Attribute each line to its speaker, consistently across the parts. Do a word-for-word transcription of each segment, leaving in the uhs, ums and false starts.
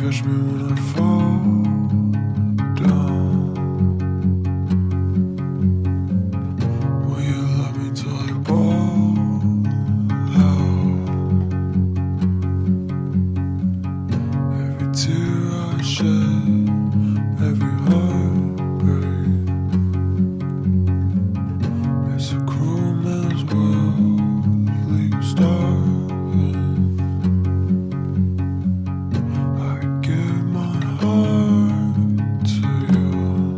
Speaker 1: catch me when I fall down. Will you love me till I ball out? Every tear I shed, every heartbreak, it's a cruel man's world, leave starving. I give my heart to you.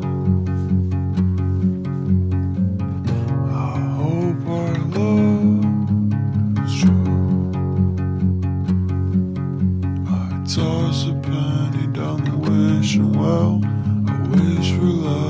Speaker 1: I hope our love is true. I toss a penny down the wishing well. I wish for love.